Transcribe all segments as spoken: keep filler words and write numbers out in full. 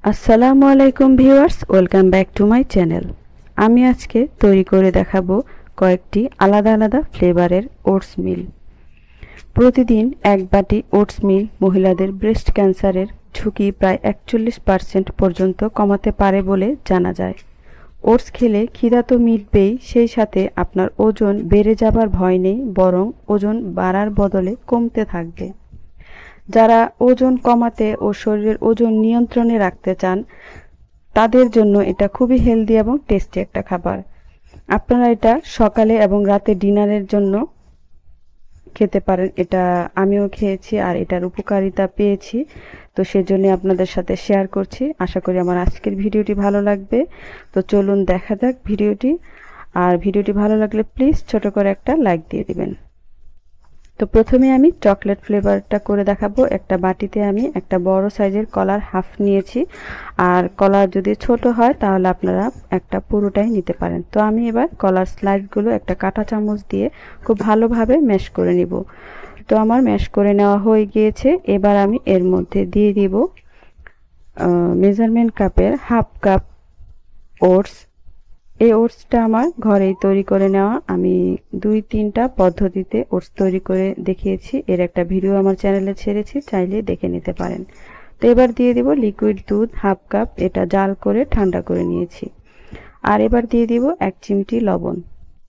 আসসালামু আলাইকুম viewers, welcome back to my channel. আমি আজকে তৈরি করে দেখাবো কয়েকটি আলাদা আলাদা ফ্লেভারের ওটস মিল। প্রতিদিন এক বাটি ওটস মিল মহিলাদের ব্রেস্ট ক্যান্সারের ঝুঁকি প্রায় একচল্লিশ পার্সেন্ট পর্যন্ত কমাতে পারে বলে জানা যায়। ওটস খেলে খিদা তো মিটবেই, সেই সাথে আপনার ওজন বেড়ে যাবার ভয় নেই, বরং ওজন বাড়ার বদলে কমতে থাকবে। যারা ওজন কমাতে ও শরীরের ওজন নিয়ন্ত্রণে রাখতে চান তাদের জন্য এটা খুবই হেলদি এবং টেস্টি একটা খাবার। আপনারা এটা সকালে এবং রাতে ডিনারের জন্য খেতে পারেন। এটা আমিও খেয়েছি আর এটার উপকারিতা পেয়েছি, তো সেজন্য আপনাদের সাথে শেয়ার করছি। আশা করি আমার আজকের ভিডিওটি ভালো লাগবে। তো চলুন দেখা যাক ভিডিওটি। আর ভিডিওটি ভালো লাগলে প্লিজ ছোট করে একটা লাইক দিয়ে দিবেন। তো প্রথমে আমি চকলেট ফ্লেভারটা করে দেখাবো। একটা বাটিতে আমি একটা বড় সাইজের কলার হাফ নিয়েছি, আর কলার যদি ছোট হয় তাহলে আপনারা একটা পুরোটাই নিতে পারেন। তো আমি এবার কলার স্লাইসগুলো একটা কাঁটা চামচ দিয়ে খুব ভালোভাবে ম্যাশ করে নিব। তো আমার ম্যাশ করে নেওয়া হয়ে গিয়েছে। এবার আমি এর মধ্যে দিয়ে দিব মেজারমেন্ট কাপের হাফ কাপ ওটস। এই ওটসটা আমার ঘরেই তৈরি করে নেওয়া। আমি দুই তিনটা পদ্ধতিতে ওটস তৈরি করে দেখিয়েছি, এর একটা ভিডিও আমার চ্যানেলে ছেড়েছি, চাইলে দেখে নিতে পারেন। তো এবার দিয়ে দিব লিকুইড দুধ হাফ কাপ, এটা জাল করে ঠান্ডা করে নিয়েছি। আর এবার দিয়ে দিব এক চিমটি লবণ।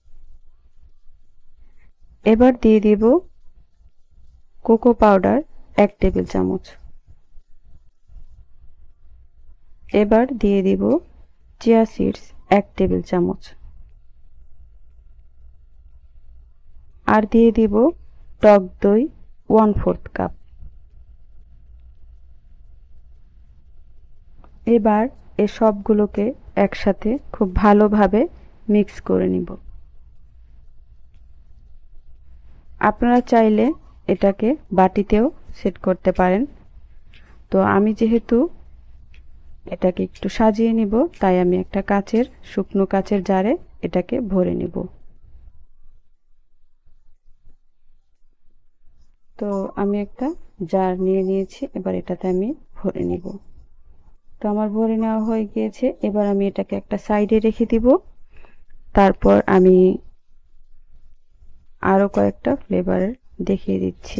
এবার দিয়ে দিব কোকো পাউডার এক টেবিল চামচ। এবার দিয়ে দিব চিয়া সিডস এক টেবিল চামচ। আর দিয়ে দিব টক দই ওয়ান ফোর্থ কাপ। এবার এই সবগুলোকে একসাথে খুব ভালোভাবে মিক্স করে নিব। আপনারা চাইলে এটাকে বাটিতেও সেট করতে পারেন। তো আমি যেহেতু এটাকে একটু সাজিয়ে নিব, তাই আমি একটা কাচের শুকনো কাচের জারে এটাকে ভরে নিব। তো আমি একটা জার নিয়ে নিয়েছি, এবার এটাতে আমি ভরে নিব। তো আমার ভরে নেওয়া হয়ে গিয়েছে। এবার আমি এটাকে একটা সাইডে রেখে দিব। তারপর আমি আরো কয়েকটা ফ্লেভারের দেখিয়ে দিচ্ছি।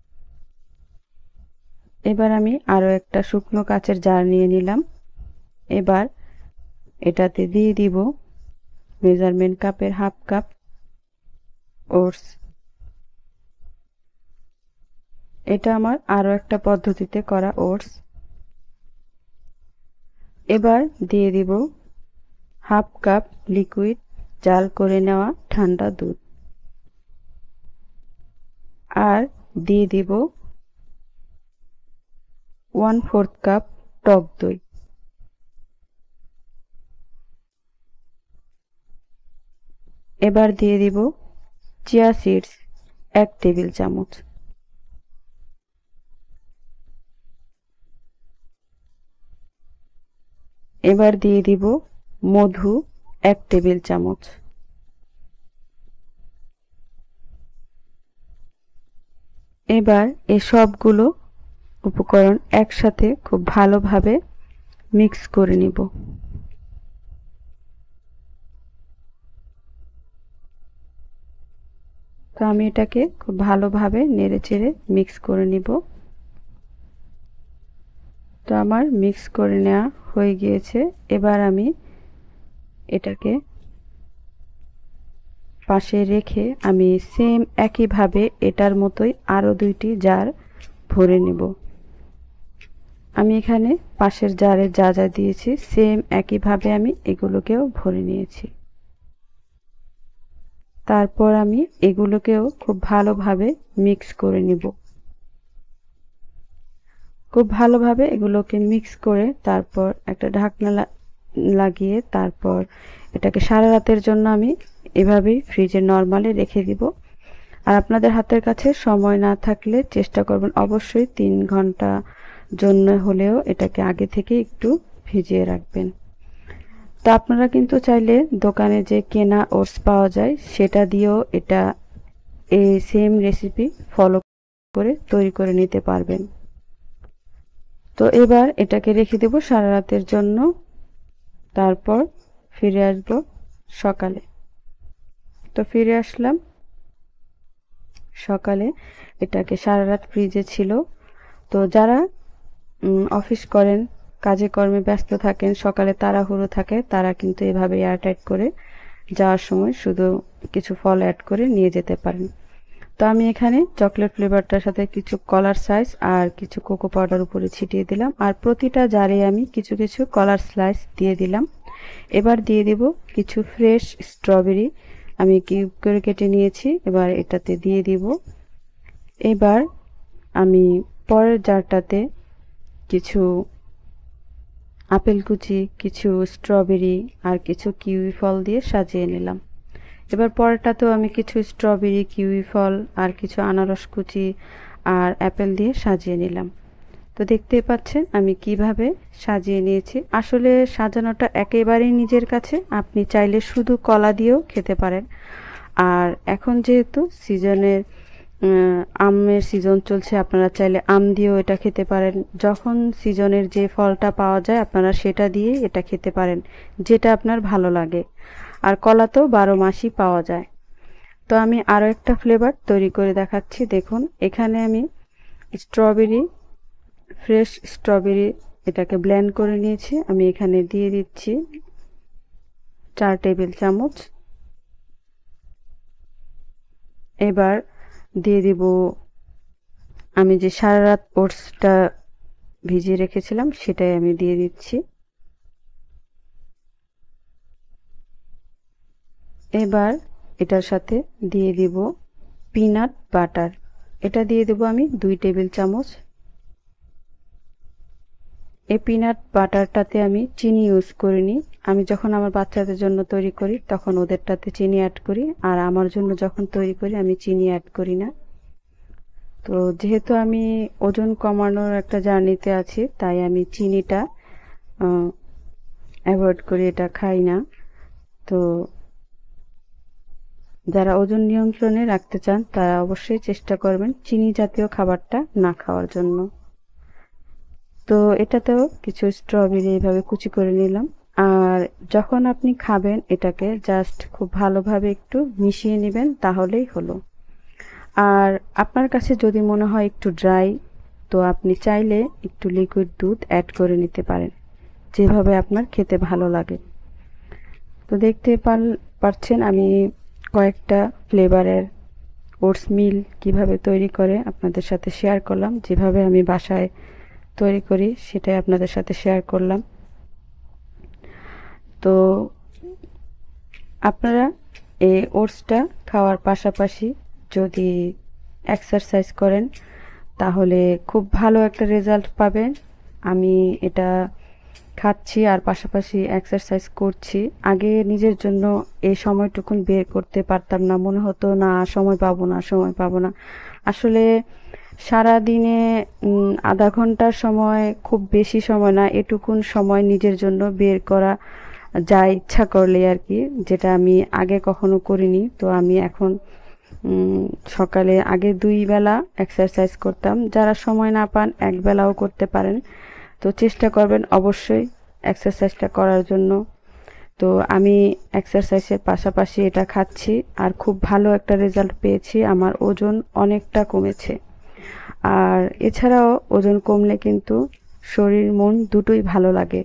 এবার আমি আরো একটা শুকনো কাচের জার নিয়ে নিলাম। এবার এটাতে দিয়ে দিব মেজারমেন্ট কাপের হাফ কাপ ওটস। এটা আমার আরো একটা পদ্ধতিতে করা ওটস। এবার দিয়ে দিব হাফ কাপ লিকুইড জাল করে নেওয়া ঠান্ডা দুধ। আর দিয়ে দিব ওয়ান ফোর্থ কাপ টক দই। এবার দিয়ে দিব চিয়া সিডস এক টেবিল চামচ। এবার দিয়ে দিব মধু এক টেবিল চামচ। এবার এই সবগুলো উপকরণ একসাথে খুব ভালোভাবে মিক্স করে নিব। তো আমি এটাকে খুব ভালোভাবে নেড়েচেড়ে মিক্স করে নিব। তো আমার মিক্স করে নেওয়া হয়ে গিয়েছে। এবার আমি এটাকে পাশে রেখে আমি সেম একইভাবে এটার মতোই আরো দুইটি জার ভরে নেব। আমি এখানে পাশের জারে যা যা দিয়েছি সেম একইভাবে আমি এগুলোকেও ভরে নিয়েছি। তারপর আমি এগুলোকেও খুব ভালোভাবে মিক্স করে নিব। খুব ভালোভাবে এগুলোকে মিক্স করে তারপর একটা ঢাকনা লাগিয়ে তারপর এটাকে সারা রাতের জন্য আমি এভাবেই ফ্রিজে নরমালি রেখে দিব। আর আপনাদের হাতের কাছে সময় না থাকলে চেষ্টা করবেন অবশ্যই তিন ঘন্টা জন্য হলেও এটাকে আগে থেকে একটু ভিজিয়ে রাখবেন। তো আপনারা কিন্তু চাইলে দোকানে যে কেনা ওটস পাওয়া যায় সেটা দিয়েও এটা এই সেম রেসিপি ফলো করে তৈরি করে নিতে পারবেন। তো এবার এটাকে রেখে দেব সারা রাতের জন্য, তারপর ফিরে আসব সকালে। তো ফিরে আসলাম সকালে, এটাকে সারা রাত ফ্রিজে ছিল। তো যারা অফিস করেন, কাজে কর্মে ব্যস্ত থাকেন, সকালে তাড়াহুড়ো থাকে, তারা কিন্তু এভাবে এয়ারটাইট করে যাওয়ার সময় শুধু কিছু ফল অ্যাড করে নিয়ে যেতে পারেন। তো আমি এখানে চকলেট ফ্লেভারটার সাথে কিছু কলার সাইজ আর কিছু কোকো পাউডার উপরে ছিটিয়ে দিলাম, আর প্রতিটা জারে আমি কিছু কিছু কলার স্লাইস দিয়ে দিলাম। এবার দিয়ে দেব কিছু ফ্রেশ স্ট্রবেরি, আমি কিউব করে কেটে নিয়েছি, এবার এটাতে দিয়ে দিব। এবার আমি পরের জারটাতে কিছু আপেল কুচি, কিছু স্ট্রবেরি আর কিছু কিউই ফল দিয়ে সাজিয়ে নিলাম। এবার পরেরটাতেও আমি কিছু স্ট্রবেরি, কিউই ফল আর কিছু আনারস কুচি আর অ্যাপেল দিয়ে সাজিয়ে নিলাম। তো দেখতেই পাচ্ছেন আমি কিভাবে সাজিয়ে নিয়েছি। আসলে সাজানোটা একেবারেই নিজের কাছে, আপনি চাইলে শুধু কলা দিয়েও খেতে পারেন। আর এখন যেহেতু সিজনের আমের সিজন চলছে, আপনারা চাইলে আম দিয়েও এটা খেতে পারেন। যখন সিজনের যে ফলটা পাওয়া যায় আপনারা সেটা দিয়ে এটা খেতে পারেন, যেটা আপনার ভালো লাগে। আর কলা তো বারো মাসই পাওয়া যায়। তো আমি আরও একটা ফ্লেভার তৈরি করে দেখাচ্ছি। দেখুন এখানে আমি স্ট্রবেরি, ফ্রেশ স্ট্রবেরি এটাকে ব্লেন্ড করে নিয়েছি। আমি এখানে দিয়ে দিচ্ছি চার টেবিল চামচ। এবার দিয়ে দিব আমি যে সারা রাত ওটসটা ভিজিয়ে রেখেছিলাম সেটাই আমি দিয়ে দিচ্ছি। এবার এটার সাথে দিয়ে দিব পিনাট বাটার, এটা দিয়ে দেব আমি দুই টেবিল চামচ। এই পিনাট বাটারটাতে আমি চিনি ইউজ করিনি, আমি যখন আমার বাচ্চাদের জন্য তৈরি করি তখন ওদেরটাতে চিনি অ্যাড করি, আর আমার জন্য যখন তৈরি করি আমি চিনি অ্যাড করি না। তো যেহেতু আমি ওজন কমানোর একটা জার্নিতে আছি, তাই আমি চিনিটা অ্যাভয়েড করি, এটা খাই না। তো যারা ওজন নিয়ন্ত্রণে রাখতে চান তারা অবশ্যই চেষ্টা করবেন চিনি জাতীয় খাবারটা না খাওয়ার জন্য। তো এটাতেও কিছু স্ট্রবেরি এইভাবে কুচি করে নিলাম। আর যখন আপনি খাবেন এটাকে জাস্ট খুব ভালোভাবে একটু মিশিয়ে নেবেন, তাহলেই হলো। আর আপনার কাছে যদি মনে হয় একটু ড্রাই, তো আপনি চাইলে একটু লিকুইড দুধ অ্যাড করে নিতে পারেন, যেভাবে আপনার খেতে ভালো লাগে। তো দেখতে পাচ্ছেন আমি কয়েকটা ফ্লেভারের ওটস মিল কিভাবে তৈরি করে আপনাদের সাথে শেয়ার করলাম। যেভাবে আমি বাসায় তৈরি করি সেটাই আপনাদের সাথে শেয়ার করলাম। তো আপনারা এই ওটসটা খাওয়ার পাশাপাশি যদি এক্সারসাইজ করেন তাহলে খুব ভালো একটা রেজাল্ট পাবেন। আমি এটা খাচ্ছি আর পাশাপাশি এক্সারসাইজ করছি। আগে নিজের জন্য এই সময়টুকুন বের করতে পারতাম না, মনে হতো না সময় পাবো না সময় পাবো না। আসলে সারা দিনে আধা ঘন্টার সময় খুব বেশি সময় না, এটুকুন সময় নিজের জন্য বের করা যায় ইচ্ছা করলে আর কি, যেটা আমি আগে কখনো করিনি। তো আমি এখন সকালে আগে দুই বেলা এক্সারসাইজ করতাম, যারা সময় না পান এক বেলাও করতে পারেন। তো চেষ্টা করবেন অবশ্যই এক্সারসাইজটা করার জন্য। তো আমি এক্সারসাইজের পাশাপাশি এটা খাচ্ছি আর খুব ভালো একটা রেজাল্ট পেয়েছি, আমার ওজন অনেকটা কমেছে। আর এছাড়াও ওজন কমলে কিন্তু শরীর মন দুটোই ভালো লাগে।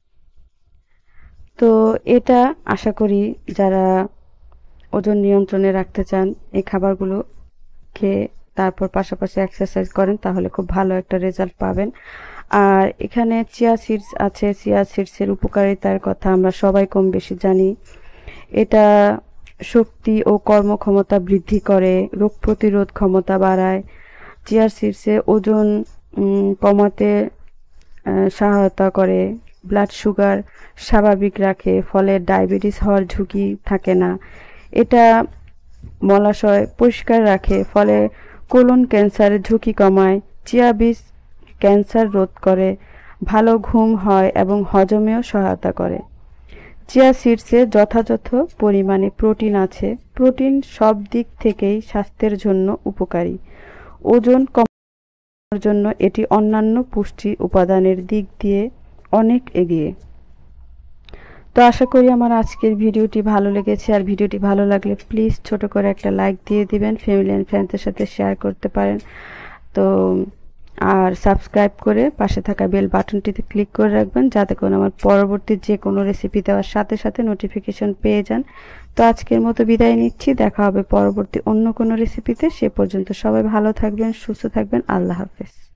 তো এটা আশা করি যারা ওজন নিয়ন্ত্রণে রাখতে চান এই খাবারগুলো খেয়ে তারপর পাশাপাশি এক্সারসাইজ করেন তাহলে খুব ভালো একটা রেজাল্ট পাবেন। আর এখানে চিয়া সিডস আছে, চিয়া সিডসের উপকারিতার কথা আমরা সবাই কম বেশি জানি। এটা শক্তি ও কর্মক্ষমতা বৃদ্ধি করে, রোগ প্রতিরোধ ক্ষমতা বাড়ায়। চিয়া সিডসে ওজন কমাতে সহায়তা করে, ব্লাড সুগার স্বাভাবিক রাখে, ফলে ডায়াবেটিস হওয়ার ঝুঁকি থাকে না। এটা মলাশয় পরিষ্কার রাখে, ফলে কোলন ক্যান্সারের ঝুঁকি কমায়। চিয়া বীজ ক্যান্সার রোধ করে, ভালো ঘুম হয় এবং হজমেও সহায়তা করে। চিয়া সিডসে যথাযথ পরিমাণে প্রোটিন আছে, প্রোটিন সব দিক থেকেই স্বাস্থ্যের জন্য উপকারী। ওজন কম জন্য এটি অন্যান্য পুষ্টি উপাদানের দিক দিয়ে অনেক এগিয়ে। তো আশা করি আমার আজকের ভিডিওটি ভালো লেগেছে। আর ভিডিওটি ভালো লাগলে প্লিজ ছোট করে একটা লাইক দিয়ে দিবেন, ফ্যামিলি অ্যান্ড ফ্রেন্ডসদের সাথে শেয়ার করতে পারেন। তো আর সাবস্ক্রাইব করে পাশে থাকা বেল বাটনটিতে ক্লিক করে রাখবেন, যাতে করে আমার পরবর্তী যে কোনো রেসিপি দেওয়ার সাথে সাথে নোটিফিকেশন পেয়ে যান। তো আজকের মতো বিদায় নিচ্ছি, দেখা হবে পরবর্তী অন্য কোনো রেসিপিতে। সে পর্যন্ত সবাই ভালো থাকবেন, সুস্থ থাকবেন। আল্লাহ হাফেজ।